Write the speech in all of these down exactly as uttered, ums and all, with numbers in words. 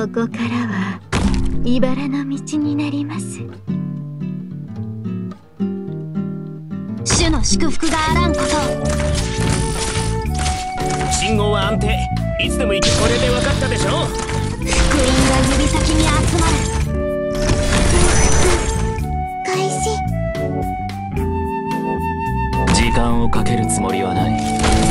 ここからは茨の道になります。主の祝福があらんこと。 信号は安定。いつでも行け。これで分かったでしょ。 福音が指先に集まる。開始。 時間をかけるつもりはない。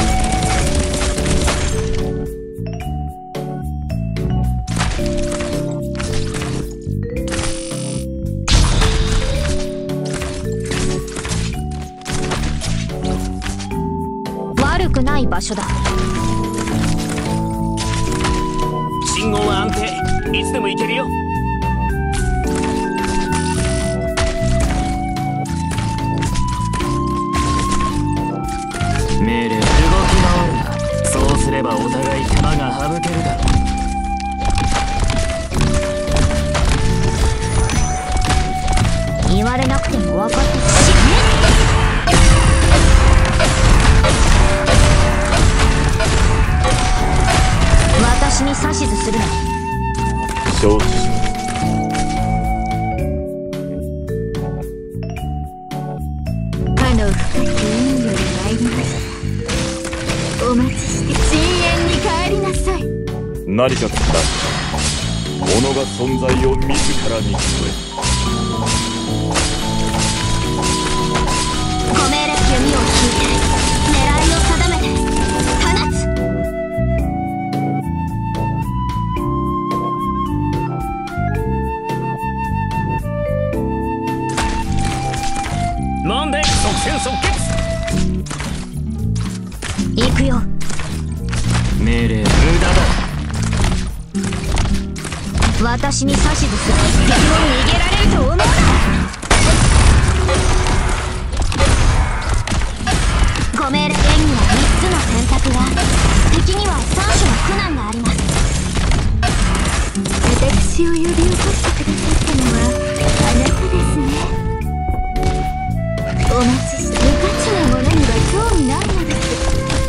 悪くない場所だ。 信号は安定。いつでも行けるよ。命令。動き回るな。そうすればお互い手間が省けるだろう。言われなくても分かってほしい。私に指図するな。 承知します。 かの深き海より参りました。お待ちして深淵に帰りなさい。 何かつら己が存在を自らに据え。 ご命令。弓を引いて狙いを定めて放つ。 なんで即戦即決。 行くよ。 命令無駄だ。 私に指図する。敵を逃げられると思うな。ご命令。剣にはみっつの選択が、敵にはさん種の苦難があります。私を呼び起こしてくださったのはあなたですね。お待ちして。無価値なものには興味ないのです。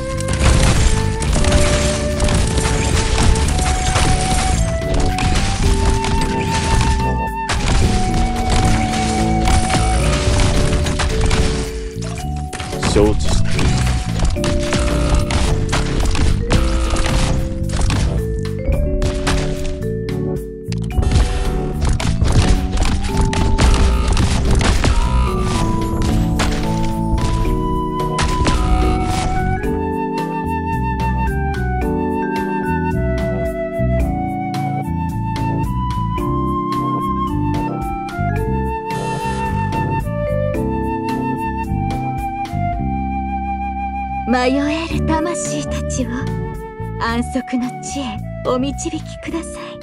承知した。 迷える魂たちを安息の地へお導きください。